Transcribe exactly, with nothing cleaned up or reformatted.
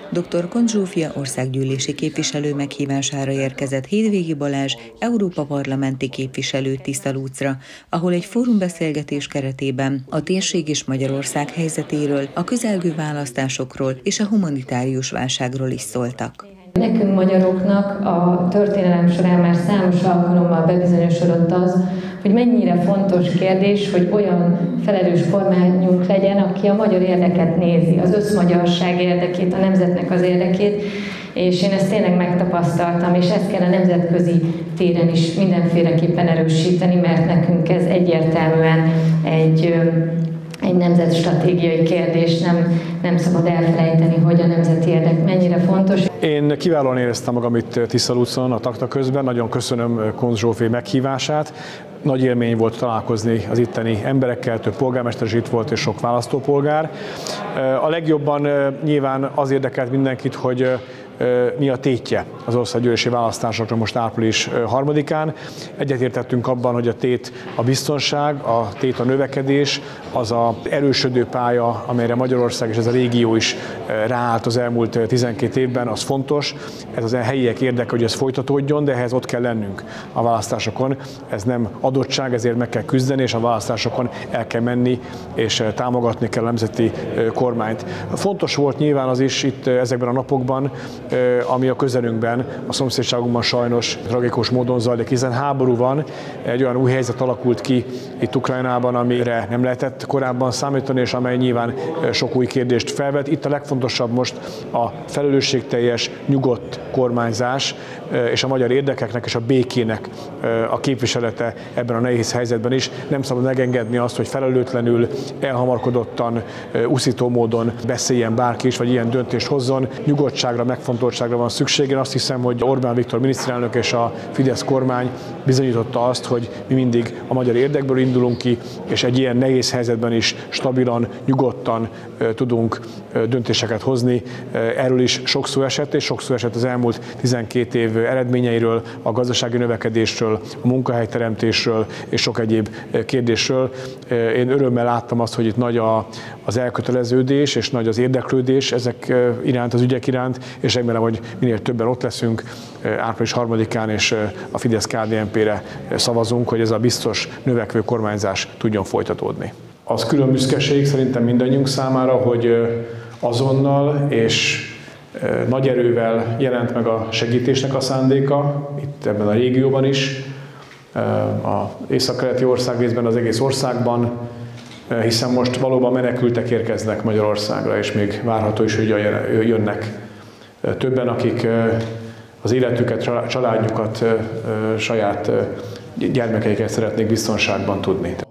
doktor Kont Zsófia országgyűlési képviselő meghívására érkezett Hétvégi Balázs Európa parlamenti képviselő Tiszalucra, ahol egy fórumbeszélgetés keretében a térség és Magyarország helyzetéről, a közelgő választásokról és a humanitárius válságról is szóltak. Nekünk magyaroknak a történelem során már számos alkalommal bebizonyosodott az, hogy mennyire fontos kérdés, hogy olyan felelős kormányunk legyen, aki a magyar érdeket nézi, az összmagyarság érdekét, a nemzetnek az érdekét, és én ezt tényleg megtapasztaltam, és ezt kell a nemzetközi téren is mindenféleképpen erősíteni, mert nekünk ez egyértelműen egy egy nemzetstratégiai kérdés, nem, nem szabad elfelejteni, hogy a nemzeti érdek mennyire fontos. Én kiválóan éreztem magam itt Tiszalucon a takta közben, nagyon köszönöm Kont Zsófi meghívását. Nagy élmény volt találkozni az itteni emberekkel, több polgármester is itt volt, és sok választópolgár. A legjobban nyilván az érdekelt mindenkit, hogy mi a tétje az országgyűlési választásokra most április harmadikán. Egyetértettünk abban, hogy a tét a biztonság, a tét a növekedés, az az erősödő pálya, amelyre Magyarország és ez a régió is ráállt az elmúlt tizenkét évben, az fontos. Ez az helyiek érdeke, hogy ez folytatódjon, de ehhez ott kell lennünk a választásokon. Ez nem adottság, ezért meg kell küzdeni, és a választásokon el kell menni, és támogatni kell a nemzeti kormányt. Fontos volt nyilván az is itt ezekben a napokban, ami a közelünkben, a szomszédságunkban sajnos tragikus módon zajlik, hiszen háború van, egy olyan új helyzet alakult ki itt Ukrajnában, amire nem lehetett korábban számítani, és amely nyilván sok új kérdést felvet. Itt a legfontosabb most a felelősségteljes, nyugodt kormányzás, és a magyar érdekeknek és a békének a képviselete ebben a nehéz helyzetben is. Nem szabad megengedni azt, hogy felelőtlenül, elhamarkodottan, uszító módon beszéljen bárki is, vagy ilyen döntést hozzon. Nyugodtságra, megfontoltságra van szükség. Én azt hiszem, hogy Orbán Viktor miniszterelnök és a Fidesz kormány bizonyította azt, hogy mi mindig a magyar érdekből indulunk ki, és egy ilyen nehéz helyzetben is stabilan, nyugodtan tudunk döntéseket hozni. Erről is sok szó esett, és sok szó esett az elmúlt tizenkét év eredményeiről, a gazdasági növekedésről, a munkahelyteremtésről és sok egyéb kérdésről. Én örömmel láttam azt, hogy itt nagy a, az elköteleződés és nagy az érdeklődés ezek iránt, az ügyek iránt, és remélem, hogy minél többen ott leszünk április harmadikán, és a Fidesz-ká dé en pére szavazunk, hogy ez a biztos növekvő kormányzás tudjon folytatódni. Az külön büszkeség szerintem mindannyiunk számára, hogy azonnal és nagy erővel jelent meg a segítésnek a szándéka, itt ebben a régióban is, az északkeleti országrészben, az egész országban, hiszen most valóban menekültek érkeznek Magyarországra, és még várható is, hogy jönnek többen, akik az életüket, családjukat, saját gyermekeiket szeretnék biztonságban tudni.